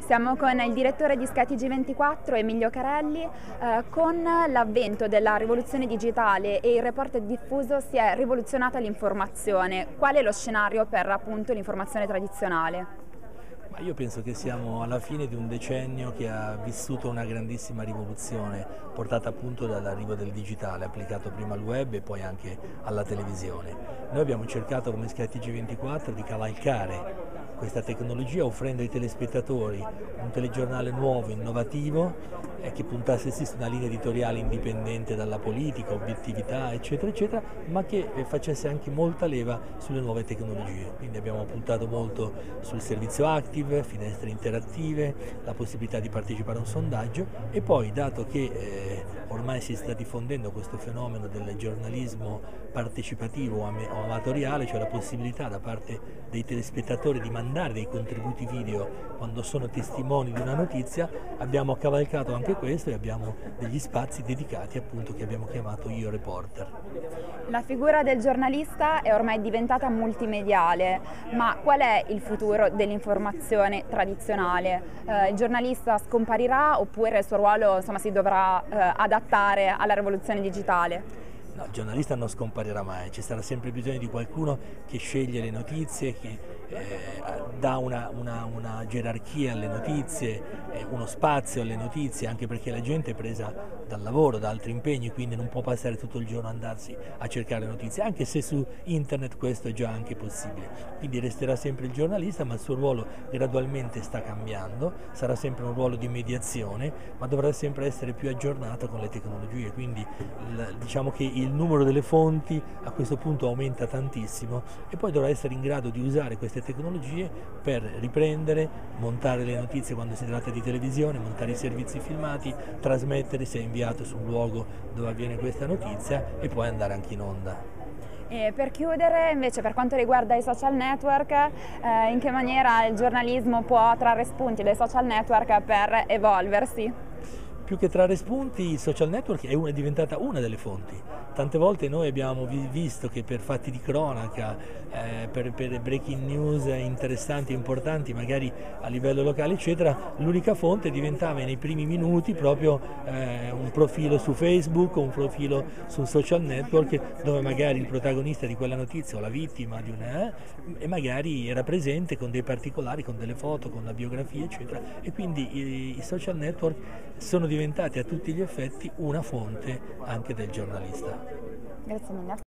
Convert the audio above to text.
Siamo con il direttore di SkyTG24, Emilio Carelli. Con l'avvento della rivoluzione digitale e il report diffuso si è rivoluzionata l'informazione. Qual è lo scenario per appunto l'informazione tradizionale? Ma io penso che siamo alla fine di un decennio che ha vissuto una grandissima rivoluzione portata appunto dall'arrivo del digitale, applicato prima al web e poi anche alla televisione. Noi abbiamo cercato come SkyTG24 di cavalcare questa tecnologia offrendo ai telespettatori un telegiornale nuovo, innovativo, che puntasse sì su una linea editoriale indipendente dalla politica, obiettività eccetera eccetera, ma che facesse anche molta leva sulle nuove tecnologie. Quindi abbiamo puntato molto sul servizio Active, finestre interattive, la possibilità di partecipare a un sondaggio e poi, dato che ormai si sta diffondendo questo fenomeno del giornalismo partecipativo o amatoriale, cioè la possibilità da parte dei telespettatori di mandare dei contributi video quando sono testimoni di una notizia, abbiamo cavalcato anche questo e abbiamo degli spazi dedicati appunto che abbiamo chiamato Io Reporter. La figura del giornalista è ormai diventata multimediale, ma qual è il futuro dell'informazione tradizionale? Il giornalista scomparirà oppure il suo ruolo si dovrà adattare alla rivoluzione digitale? No, il giornalista non scomparirà mai, ci sarà sempre bisogno di qualcuno che sceglie le notizie, che dà una gerarchia alle notizie, uno spazio alle notizie, anche perché la gente è presa dal lavoro, da altri impegni, quindi non può passare tutto il giorno a andarsi a cercare notizie, anche se su internet questo è già anche possibile. Quindi resterà sempre il giornalista, ma il suo ruolo gradualmente sta cambiando, sarà sempre un ruolo di mediazione, ma dovrà sempre essere più aggiornato con le tecnologie, quindi diciamo che il numero delle fonti a questo punto aumenta tantissimo e poi dovrà essere in grado di usare queste tecnologie per riprendere, montare le notizie quando si tratta di televisione, montare i servizi filmati, trasmettere se è inviato sul luogo dove avviene questa notizia e poi andare anche in onda. E per chiudere, invece, per quanto riguarda i social network, in che maniera il giornalismo può trarre spunti dai social network per evolversi? Più che trarre spunti, il social network è diventata una delle fonti. Tante volte noi abbiamo visto che per fatti di cronaca, per breaking news interessanti e importanti, magari a livello locale eccetera, l'unica fonte diventava nei primi minuti proprio un profilo su Facebook o un profilo su un social network dove magari il protagonista di quella notizia o la vittima di e magari era presente con dei particolari, con delle foto, con la biografia eccetera, e quindi i social network sono diventati a tutti gli effetti una fonte anche del giornalista. Grazie mille.